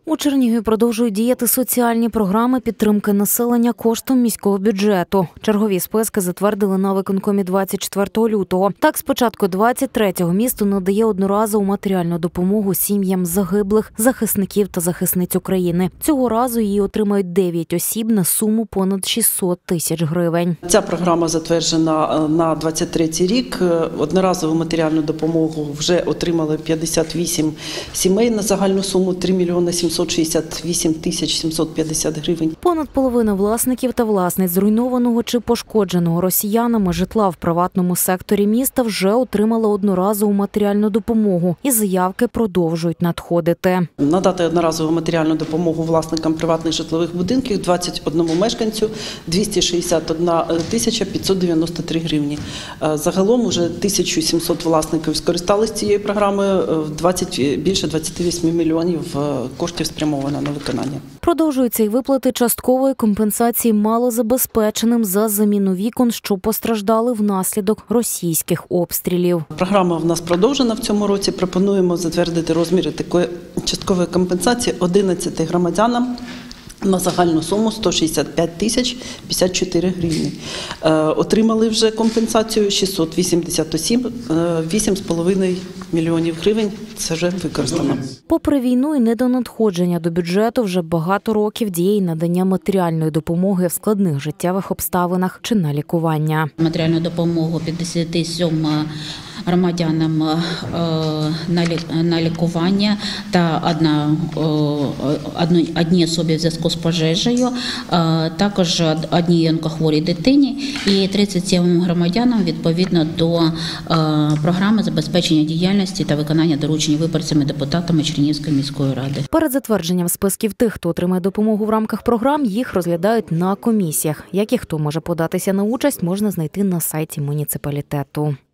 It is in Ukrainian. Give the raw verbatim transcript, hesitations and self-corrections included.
У Чернігові продовжують діяти соціальні програми підтримки населення коштом міського бюджету. Чергові списки затвердили на виконкомі двадцять четвертого лютого. Так, з початку двадцять третього місто надає одноразову матеріальну допомогу сім'ям загиблих захисників та захисниць України. Цього разу її отримають дев'ять осіб на суму понад шістсот тисяч гривень. Ця програма затверджена на двадцять третій рік. Одноразову матеріальну допомогу вже отримали п'ятдесят вісім сімей на загальну суму три мільйони сімсот шістдесят вісім тисяч сімсот п'ятдесят гривень. Понад половина власників та власниць зруйнованого чи пошкодженого росіянами житла в приватному секторі міста вже отримали одноразову матеріальну допомогу, і заявки продовжують надходити. Надати одноразову матеріальну допомогу власникам приватних житлових будинків двадцять одному мешканцю двісті шістдесят одна тисяча п'ятсот дев'яносто три гривні. Загалом уже тисяча сімсот власників скористалися цією програмою, двадцять більше двадцяти восьми мільйонів коштів спрямовано на виконання. Продовжуються й виплати часткової компенсації малозабезпеченим за заміну вікон, що постраждали внаслідок російських обстрілів. Програма в нас продовжена в цьому році. Пропонуємо затвердити розміри такої часткової компенсації одинадцяти громадянам на загальну суму сто шістдесят п'ять тисяч п'ятдесят чотири гривні. Е, отримали вже компенсацію шістсот вісімдесят осіб, вісім з половиною мільйонів гривень це вже використано. Попри війну і недонадходження до бюджету, вже багато років діє й надання матеріальної допомоги в складних життєвих обставинах чи на лікування. Матеріальну допомогу п'ятдесят сім громадянам на лікування та одна, одній особі в зв'язку з пожежею, також одній онкохворій дитині і тридцять сім громадянам відповідно до програми забезпечення діяльності та виконання доручень виборцями депутатами Чернігівської міської ради. Перед затвердженням списків тих, хто отримає допомогу в рамках програм, їх розглядають на комісіях. Як і хто може податися на участь, можна знайти на сайті муніципалітету.